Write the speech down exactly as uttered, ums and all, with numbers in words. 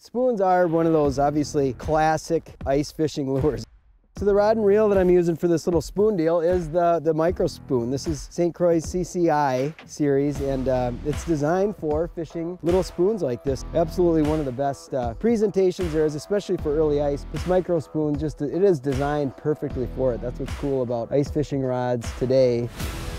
Spoons are one of those obviously classic ice fishing lures. So the rod and reel that I'm using for this little spoon deal is the, the micro spoon. This is Saint Croix's C C I series, and uh, it's designed for fishing little spoons like this. Absolutely one of the best uh, presentations there is, especially for early ice. This micro spoon, just it is designed perfectly for it. That's what's cool about ice fishing rods today.